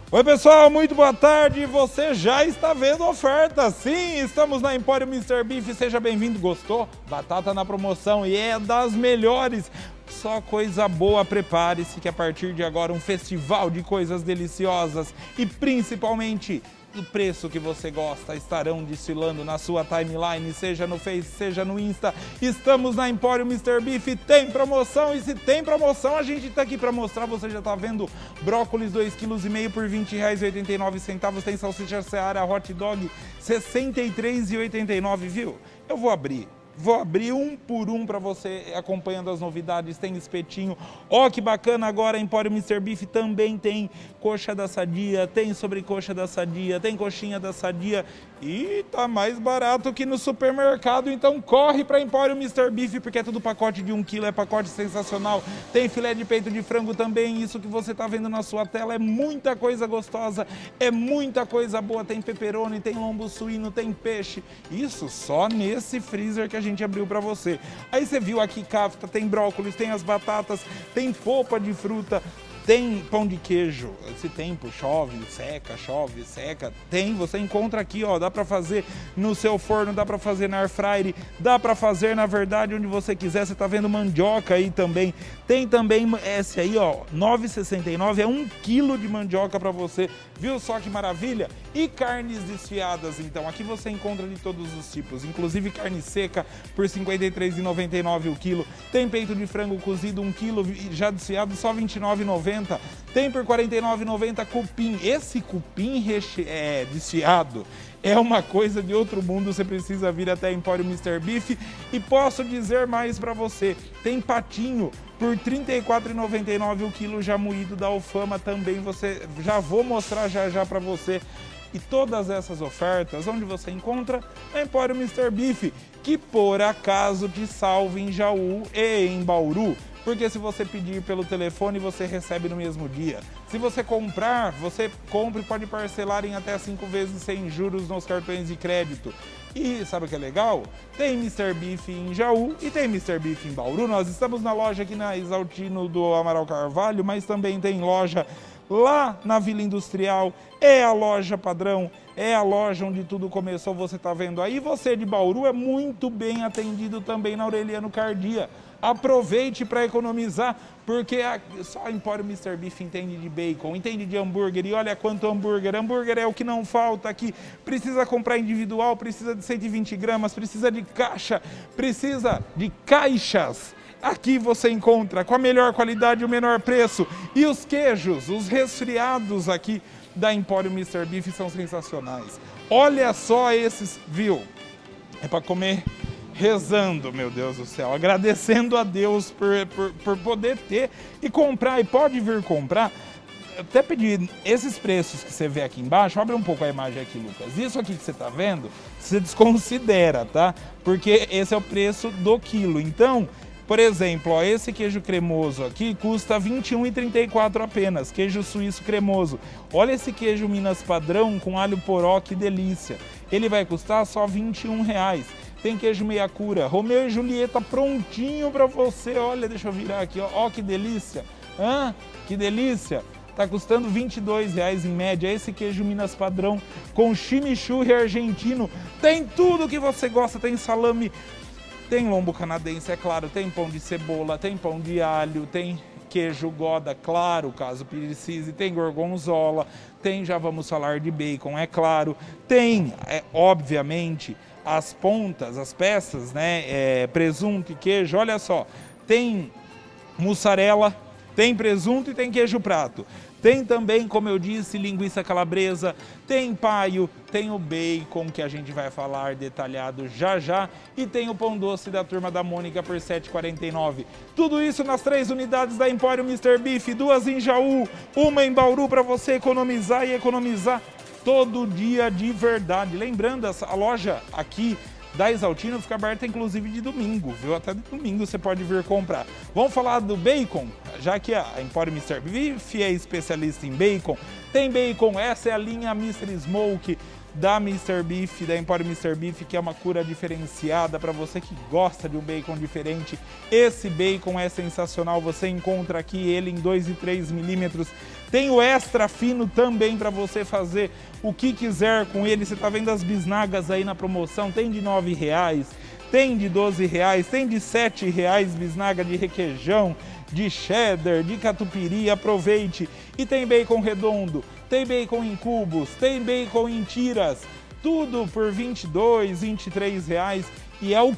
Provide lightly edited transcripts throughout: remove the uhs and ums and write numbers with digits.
Oi pessoal, muito boa tarde, você já está vendo oferta? Sim, estamos na Empório Mr. Beef, seja bem-vindo, gostou? Batata na promoção e é das melhores, só coisa boa, prepare-se que a partir de agora um festival de coisas deliciosas e principalmente o preço que você gosta estarão desfilando na sua timeline, seja no Face, seja no Insta. Estamos na Empório Mr. Beef, tem promoção e se tem promoção a gente está aqui para mostrar. Você já está vendo brócolis 2,5 kg por R$ 20,89, tem salsicha Seara hot dog R$ 63,89, viu? Eu vou abrir um por um para você acompanhando as novidades. Tem espetinho, ó que bacana, agora Empório Mr. Beef também tem coxa da Sadia, tem sobrecoxa da Sadia, tem coxinha da Sadia e tá mais barato que no supermercado, então corre para Empório Mr. Beef porque é tudo pacote de 1 kg, é pacote sensacional. Tem filé de peito de frango também, isso que você tá vendo na sua tela é muita coisa gostosa, é muita coisa boa, tem pepperoni, tem lombo suíno, tem peixe, isso só nesse freezer que a gente abriu para você. Aí você viu aqui kafta, tem brócolis, tem as batatas, tem polpa de fruta, tem pão de queijo. Esse tempo chove, seca, tem, você encontra aqui, ó, dá para fazer no seu forno, dá para fazer na air fryer, dá para fazer na verdade onde você quiser. Você tá vendo mandioca aí também. Tem também esse aí, ó, R$ 9,69, é 1 kg de mandioca para você. Viu só que maravilha? E carnes desfiadas, então, aqui você encontra de todos os tipos, inclusive carne seca por R$ 53,99 o quilo. Tem peito de frango cozido 1 kg já desfiado só R$ 29,90. Tem por R$ 49,90 cupim. Esse cupim desfiado é uma coisa de outro mundo, você precisa vir até Empório Mr. Beef. E posso dizer mais para você, tem patinho por R$ 34,99 o quilo já moído da Alfama também, você já vou mostrar já para você. E todas essas ofertas, onde você encontra? Na Empório Mr. Beef, que por acaso te salva em Jaú e em Bauru. Porque se você pedir pelo telefone, você recebe no mesmo dia. Se você comprar, você compra e pode parcelar em até 5 vezes sem juros nos cartões de crédito. E sabe o que é legal? Tem Mr. Beef em Jaú e tem Mr. Beef em Bauru. Nós estamos na loja aqui na Exaltino do Amaral Carvalho, mas também tem loja lá na Vila Industrial, é a loja padrão, é a loja onde tudo começou, você está vendo aí. Você de Bauru é muito bem atendido também na Aureliano Cardia. Aproveite para economizar, porque só a Empório Mr. Beef entende de bacon, entende de hambúrguer, e olha quanto hambúrguer. Hambúrguer é o que não falta aqui. Precisa comprar individual, precisa de 120 gramas, precisa de caixa, precisa de caixas. Aqui você encontra com a melhor qualidade e o menor preço. E os queijos, os resfriados aqui da Empório Mr. Beef são sensacionais. Olha só esses, viu? É para comer rezando, meu Deus do céu, agradecendo a Deus por poder ter e comprar, e pode vir comprar. Até pedir esses preços que você vê aqui embaixo, abre um pouco a imagem aqui, Lucas. Isso aqui que você está vendo, você desconsidera, tá? Porque esse é o preço do quilo. Então, por exemplo, ó, esse queijo cremoso aqui custa R$ 21,34 apenas, queijo suíço cremoso. Olha esse queijo Minas padrão com alho poró, que delícia. Ele vai custar só R$ 21,00. Tem queijo meia cura, Romeu e Julieta prontinho para você. Olha, deixa eu virar aqui, ó que delícia. Que delícia. Tá custando R$ 22,00 em média. Esse queijo Minas padrão com chimichurri argentino. Tem tudo que você gosta, tem salame, tem lombo canadense, é claro, tem pão de cebola, tem pão de alho, tem queijo Gouda, claro, caso precise, tem gorgonzola, tem, já vamos falar de bacon, é claro, tem, obviamente, as pontas, as peças, né, presunto e queijo, olha só, tem mussarela, tem presunto e tem queijo prato. Tem também, como eu disse, linguiça calabresa, tem paio, tem o bacon, que a gente vai falar detalhado já, e tem o pão doce da Turma da Mônica por R$ 7,49. Tudo isso nas 3 unidades da Empório Mr. Beef, 2 em Jaú, 1 em Bauru, para você economizar e economizar todo dia de verdade. Lembrando, a loja aqui da Exaltino fica aberta inclusive de domingo, viu? Até de domingo você pode vir comprar. Vamos falar do bacon, já que a Empório Mr. Beef é especialista em bacon. Tem bacon, essa é a linha Mr. Smoke da Mr. Beef, da Empório Mr. Beef, que é uma cura diferenciada para você que gosta de um bacon diferente. Esse bacon é sensacional, você encontra aqui ele em 2 e 3 milímetros. Tem o extra fino também para você fazer o que quiser com ele. Você está vendo as bisnagas aí na promoção, tem de R$9, tem de R$12, tem de R$7 bisnaga de requeijão, de cheddar, de catupiry, aproveite. E tem bacon redondo, tem bacon em cubos, tem bacon em tiras, tudo por R$22, R$23. E é o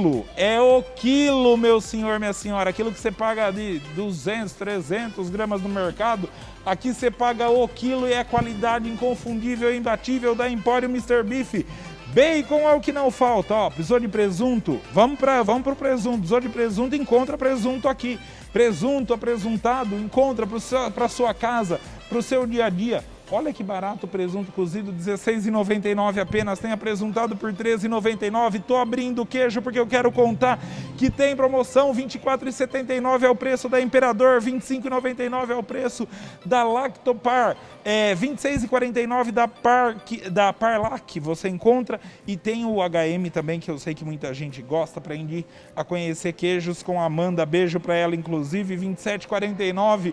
quilo, meu senhor, minha senhora, aquilo que você paga de 200, 300 gramas no mercado, aqui você paga o quilo e é qualidade inconfundível e imbatível da Empório Mr. Beef. Bacon é o que não falta, ó, precisou de presunto? Vamos pro presunto, precisou de presunto? Encontra presunto aqui. Presunto, apresuntado, encontra para sua casa, para o seu dia a dia. Olha que barato o presunto cozido, R$16,99 apenas. Tem apresuntado por R$13,99. Estou abrindo o queijo porque eu quero contar que tem promoção. R$24,79 é o preço da Imperador, R$25,99 é o preço da Lactopar, R$26,49 da Parlac você encontra. E tem o HM também, que eu sei que muita gente gosta, para ir a conhecer queijos com a Amanda. Beijo para ela, inclusive, R$27,49.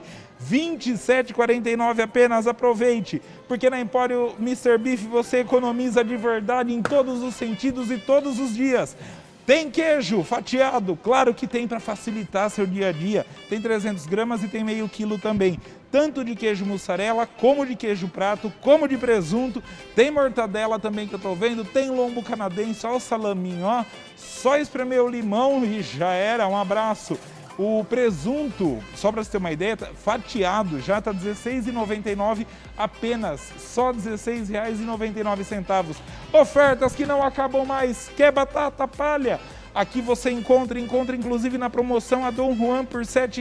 R$27,49 apenas, aproveite, porque na Empório Mr. Beef você economiza de verdade em todos os sentidos e todos os dias. Tem queijo fatiado, claro que tem para facilitar seu dia a dia, tem 300 gramas e tem meio quilo também, tanto de queijo mussarela, como de queijo prato, como de presunto, tem mortadela também que eu tô vendo, tem lombo canadense, ó o salaminho, ó, só espremer o limão e já era, um abraço. O presunto, só para você ter uma ideia, fatiado, já está R$16,99 apenas, só R$16,99. Ofertas que não acabam mais. Quer batata palha? Aqui você encontra inclusive na promoção a Dom Juan por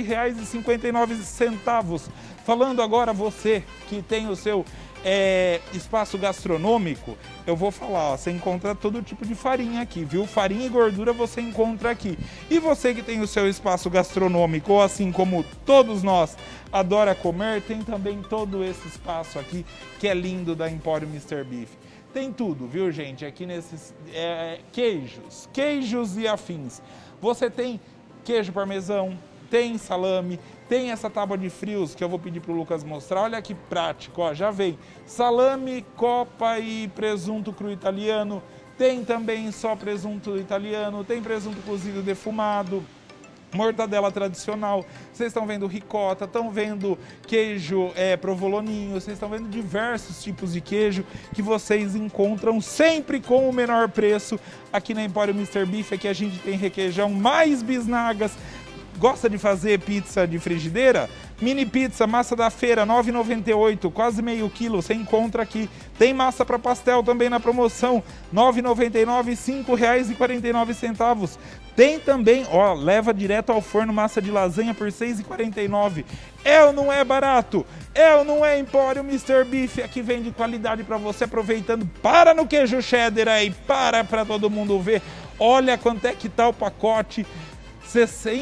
R$7,59. Falando agora você que tem o seu espaço gastronômico, eu vou falar, ó, você encontra todo tipo de farinha aqui, viu? Farinha e gordura você encontra aqui. E você que tem o seu espaço gastronômico, ou assim como todos nós adora comer, tem também todo esse espaço aqui que é lindo da Empório Mr. Beef. Tem tudo, viu, gente? Aqui nesses queijos e afins. Você tem queijo parmesão, tem salame, tem essa tábua de frios que eu vou pedir para o Lucas mostrar. Olha que prático, ó, já vem salame, copa e presunto cru italiano. Tem também só presunto italiano, tem presunto cozido defumado, mortadela tradicional. Vocês estão vendo ricota, estão vendo queijo provoloninho, vocês estão vendo diversos tipos de queijo que vocês encontram sempre com o menor preço aqui na Empório Mr. Beef. Aqui a gente tem requeijão, mais bisnagas. Gosta de fazer pizza de frigideira? Mini pizza, massa da feira, R$ 9,98, quase meio quilo, você encontra aqui. Tem massa para pastel também na promoção, R$ 9,99, R$ 5,49. Tem também, ó, leva direto ao forno massa de lasanha por R$ 6,49. É ou não é barato? É ou não é Empório Mr. Beef? Aqui vende qualidade para você, aproveitando. Para no queijo cheddar aí, para todo mundo ver. Olha quanto é que tá o pacote. R$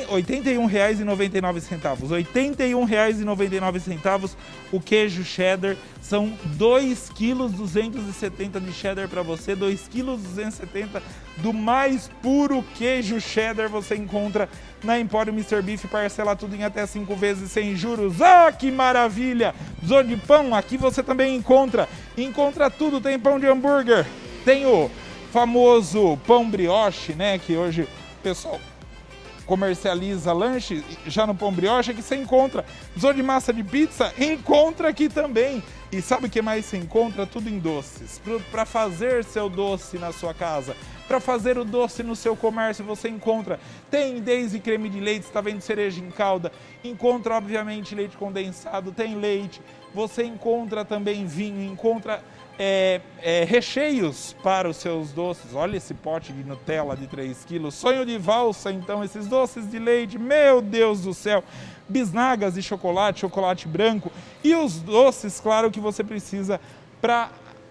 81,99. R$ 81,99 o queijo cheddar. São 2,270 kg de cheddar para você. 2,270 kg do mais puro queijo cheddar você encontra na Empório Mr. Beef. Parcela tudo em até 5 vezes sem juros. Ah, que maravilha! Zô de pão, aqui você também encontra tudo. Tem pão de hambúrguer, tem o famoso pão brioche, né? Que hoje o pessoal comercializa lanche já no pão brioche, que você encontra. Zô de massa de pizza, encontra aqui também. E sabe o que mais você encontra? Tudo em doces. Para fazer seu doce na sua casa, para fazer o doce no seu comércio, você encontra. Tem desde creme de leite, está vendo cereja em calda. Encontra, obviamente, leite condensado, tem leite. Você encontra também vinho, encontra recheios para os seus doces. Olha esse pote de Nutella de 3 quilos. Sonho de valsa, então, esses doces de leite. Meu Deus do céu. Bisnagas de chocolate, chocolate branco. E os doces, claro, que você precisa para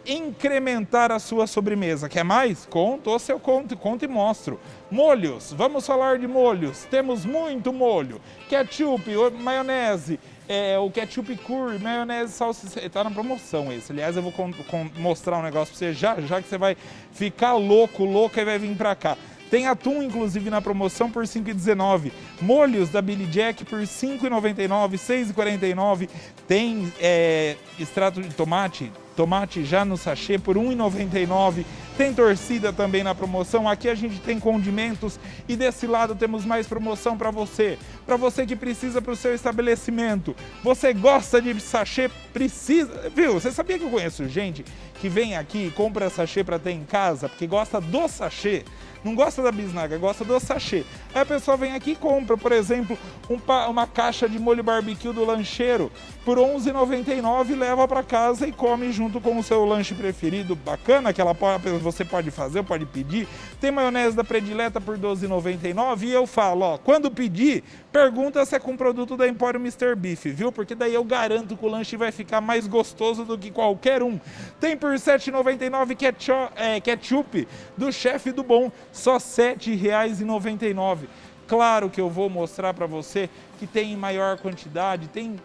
incrementar a sua sobremesa. Quer mais? Conto, ou se eu conto e mostro. Molhos, vamos falar de molhos. Temos muito molho. Ketchup, maionese, o ketchup curry, maionese, salsicha. Tá na promoção esse. Aliás, eu vou mostrar um negócio pra você já que você vai ficar louco e vai vir pra cá. Tem atum, inclusive, na promoção por R$ 5,19. Molhos da Billy Jack por R$ 5,99, R$ 6,49. Tem extrato de tomate já no sachê por R$ 1,99. Tem torcida também na promoção. Aqui a gente tem condimentos e desse lado temos mais promoção para você. Para você que precisa para o seu estabelecimento. Você gosta de sachê? Precisa. Viu? Você sabia que eu conheço gente que vem aqui e compra sachê para ter em casa porque gosta do sachê? Não gosta da bisnaga, gosta do sachê. Aí a pessoa vem aqui e compra, por exemplo, uma caixa de molho barbecue do lancheiro por R$ 11,99 e leva para casa e come junto com o seu lanche preferido. Bacana, que você pode fazer, pode pedir. Tem maionese da predileta por R$ 12,99 e eu falo, ó, quando pedir, pergunta se é com produto da Empório Mr. Beef, viu? Porque daí eu garanto que o lanche vai ficar mais gostoso do que qualquer um. Tem por R$ 7,99 ketchup do Chefe do Bom, só R$ 7,99. Claro que eu vou mostrar para você que tem em maior quantidade, tem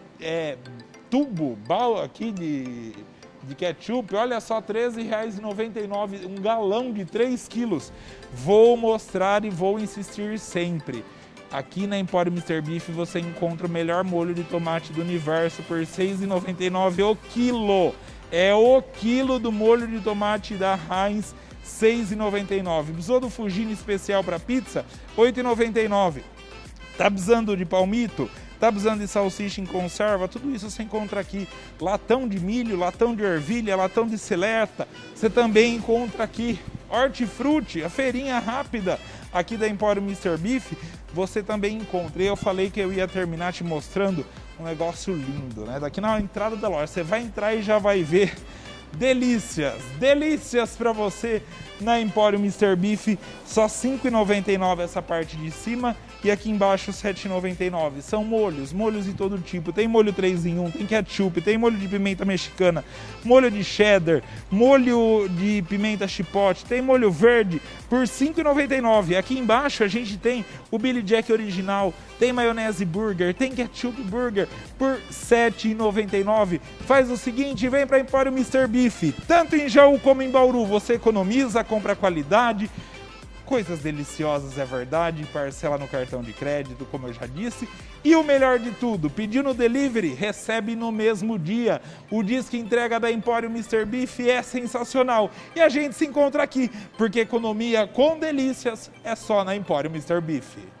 bala aqui de ketchup, olha só, R$ 13,99, um galão de 3 quilos. Vou mostrar e vou insistir sempre. Aqui na Empório Mr. Beef você encontra o melhor molho de tomate do universo por R$ 6,99 o quilo. É o quilo do molho de tomate da Heinz, R$ 6,99. Precisou do Fugini especial para pizza? R$ 8,99. Tá precisando de palmito? Tá precisando de salsicha em conserva? Tudo isso você encontra aqui. Latão de milho, latão de ervilha, latão de seleta. Você também encontra aqui hortifruti, a feirinha rápida aqui da Empório Mr. Beef. Você também encontra. Eu falei que eu ia terminar te mostrando um negócio lindo, né? Daqui na entrada da loja. Você vai entrar e já vai ver delícias para você na Empório Mr. Beef, só R$ 5,99 essa parte de cima e aqui embaixo R$ 7,99. São molhos de todo tipo, tem molho 3 em 1, tem ketchup, tem molho de pimenta mexicana, molho de cheddar, molho de pimenta chipotle, tem molho verde por R$ 5,99. Aqui embaixo a gente tem o Billy Jack original, tem maionese burger, tem ketchup burger por R$ 7,99. Faz o seguinte, vem para Empório Mr. Beef, tanto em Jaú como em Bauru, você economiza, compra qualidade, coisas deliciosas, é verdade, parcela no cartão de crédito, como eu já disse, e o melhor de tudo, pedindo no delivery, recebe no mesmo dia. O disque entrega da Empório Mr. Beef é sensacional e a gente se encontra aqui, porque economia com delícias é só na Empório Mr. Beef.